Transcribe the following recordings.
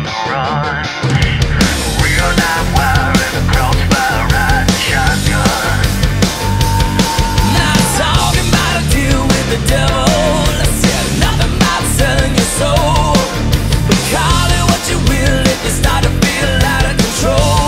the run. Real life wire and a crossfire riding shotgun. Not talking about a deal with the devil. I said nothing about selling your soul. But call it what you will if you start to feel out of control.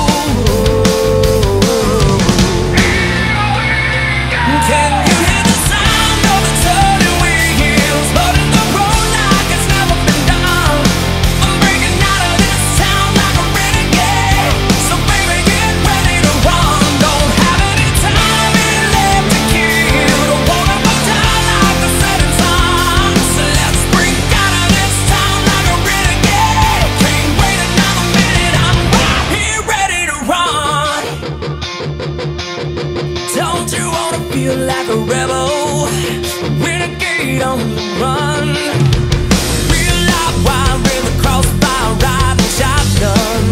Can you hear the sound of the turning wheels? Floating the road like it's never been done. I'm breaking out of this town like a renegade. So baby, get ready to run. Don't have any time left to kill. Don't wanna go down like the setting sun. So let's break out of this town like a renegade. Can't wait another minute, I'm right here ready to run. Don't you wanna feel like a rebel, renegade on the run? Real life wire in the crossfire riding shotgun.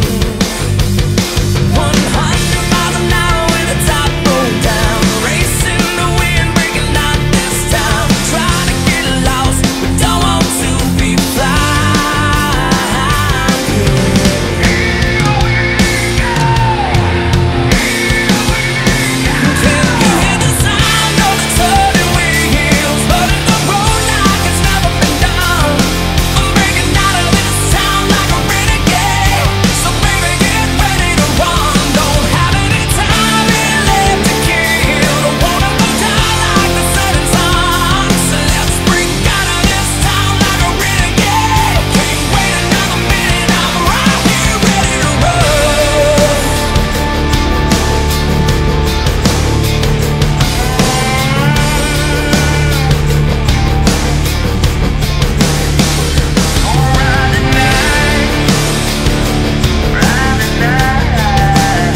100 miles an hour with the top rolled down. Racing the wind, breaking out this town. Trying to get lost, but don't want to be flying. Can you hear the sound of the turning wheels? Floating the road like it's never been done. I'm breaking out of this town like a renegade. So baby, get ready to run. Don't have any time left to kill. Don't wanna go down like the setting sun. So let's break out of this town like a renegade. Can't wait another minute, I'm right here ready to run. Ride the night, ride the night.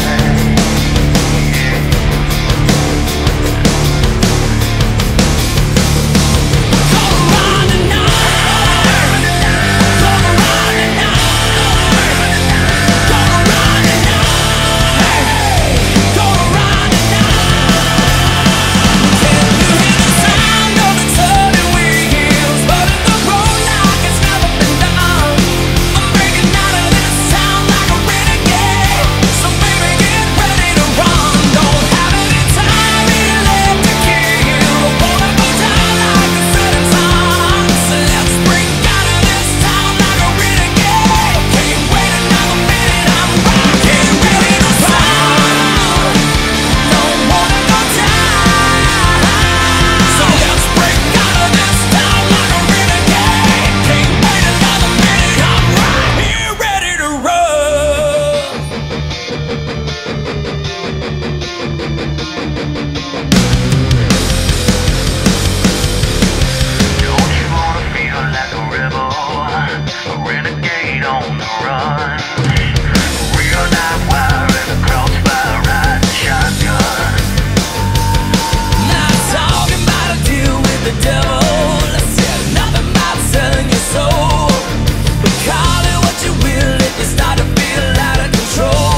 Gonna run tonight. Gonna run tonight. Gonna run tonight. Gonna run tonight. Can you hear the sound of the turning wheels? Floating the road like it's never been done. I'm breaking out of this town like a renegade. So baby, get ready to run. Don't have any time left to kill. Don't wanna go down like the setting sun. So let's break out of this town like a renegade. Can't wait another minute, I'm right here ready to run. Don't wanna go down. So let's break out of this town like a renegade. Can't wait another minute, I'm right here ready to run. Don't you wanna feel like a rebel, a renegade on the run? Real life wire and a crossfire riding shotgun. Not talking about a deal with the devil. I said nothing about selling your soul. But call it what you will if you start to feel out of control.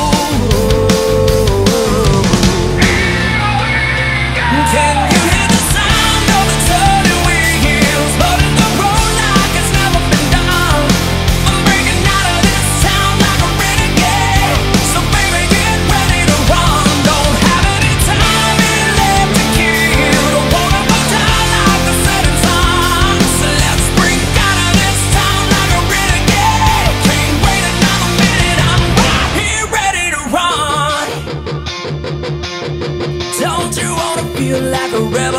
Can you hear the sound of the turning wheels? Floating the road like it's never been done. I'm breaking out of this town like a renegade. So baby, get ready to run. Don't have any time left to kill. Don't wanna go down like the setting sun. So let's break out of this town like a renegade. Can't wait another minute, I'm right here ready to run. Don't you wanna feel like a rebel?